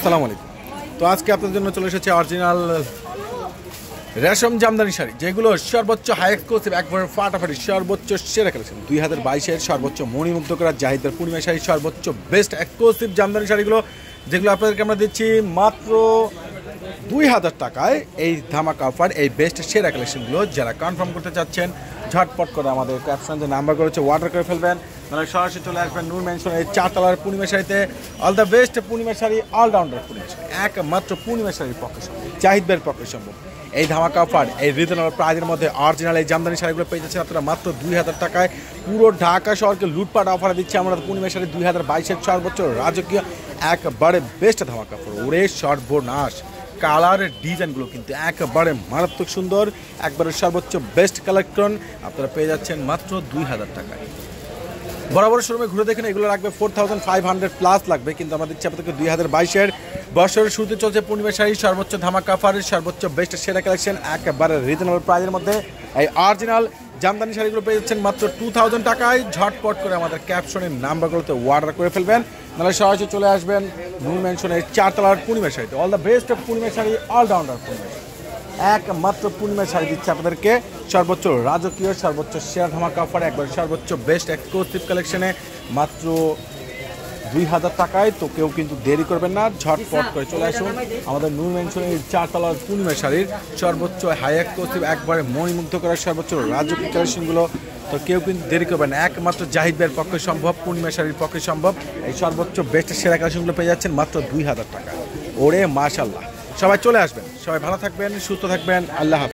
আসসালামু আলাইকুম। তো আজকে আপনাদের জন্য চলে এসেছে অরিজিনাল রেশম জামদানি শাড়ি, যেগুলো সর্বোচ্চ হাই এক্সক্লুসিভ, একবারে ফাটাফাটি সর্বোচ্চ সেরা কালেকশন। 2022-এর সর্বোচ্চ মণিমুগ্ধ করা জাহিদের পূর্ণিমা শাড়ি, সর্বোচ্চ বেস্ট এক্সক্লুসিভ জামদানি শাড়িগুলো, যেগুলো আপনাদেরকে আমরা দিচ্ছি মাত্র 2000 টাকায়। এই ধামাকা অফার, এই বেস্ট সেরা কালেকশনগুলো যারা কনফার্ম করতে চাচ্ছেন ঝটপট করে আমাদের ক্যাপশন যে নাম্বার করেছে অর্ডার করে ফেলবেন, মানে সরাসরি চলে আসবেন নূর মেনশন এই 4 তলার পূর্ণিমা শাড়িতে। All the best Purnima sari, allrounder Purnima sari, একমাত্র পূর্ণিমা শাড়ির পক্ষে সম্ভব, জাহিদের পক্ষে সম্ভব। এই ধামাকা অফার, এই রিজনেবল প্রাইজের মধ্যে অরিজিনাল এই জামদানি শাড়িগুলো পেয়ে যাচ্ছেন আপনারা মাত্র 2000 টাকায়। পুরো ঢাকা শহরকে লুটপাট অফারে দিচ্ছি আমরা পূর্ণিমা শাড়ি 2022-এর সর্বোচ্চ রাজকীয় একবারে বেস্ট ধামাকা অফার। ওরে সর্বনাশ, কালারের ডিজাইনগুলো কিন্তু একবারে মারাত্মক সুন্দর, একবারে সর্বোচ্চ বেস্ট কালেকশন আপনারা পেয়ে যাচ্ছেন মাত্র 2000 টাকায়। বরাবর শোরুমে ঘুরে দেখেন, এগুলো লাগবে 4500 প্লাস লাগবে, কিন্তু আমরা দিচ্ছি আপনাদেরকে 2022-এর বছরের শুরুতে চলছে পূর্ণিমা শাড়ি সর্বোচ্চ ধামাকা অফারের সর্বোচ্চ বেস্ট সেরা কালেকশন, একেবারে রিজনেবল প্রাইজের মধ্যে এই অরিজিনাল জামদানি শাড়িগুলো পেয়ে যাচ্ছেন মাত্র 2000 টাকায়। ঝটপট করে আমাদের ক্যাপশনের নাম্বারগুলোতে অর্ডার করে ফেলবেন, নাহলে সরাসরি চলে আসবেন নূর মেনশনের 4 তলার পূর্ণিমা শাড়িতে। All the best of Purnima sari, allrounder Purnima sari, একমাত্র পূর্ণিমা শাড়ি দিচ্ছে আপনাদেরকে সর্বোচ্চ রাজকীয় সর্বোচ্চ শেয়ার ধামাকা অফার, একবার সর্বোচ্চ বেস্ট এক্সক্লুসিভ কালেকশনে মাত্র 2000 টাকায়। তো কেউ কিন্তু দেরি করবেন না, ঝটপট করে চলে আসুন আমাদের নূর মেনশনের 4 তলার পূর্ণিমা শাড়ির সর্বোচ্চ হাই এক্সক্লুসিভ, একবারে মণিমুগ্ধ করার সর্বোচ্চ রাজকীয় কালেকশনগুলো। তো কেউ কিন্তু দেরি করবেন না, একমাত্র জাহিদ ভাইয়ের পক্ষে সম্ভব, পূর্ণিমা শাড়ির পক্ষে সম্ভব। এই সর্বোচ্চ বেস্ট সেরা কালেকশনগুলো পেয়ে যাচ্ছেন মাত্র 2000 টাকা। ওরে মাশাল্লাহ, সবাই চলে আসবেন, সবাই ভালো থাকবেন, সুস্থ থাকবেন, আল্লাহ হাফেজ।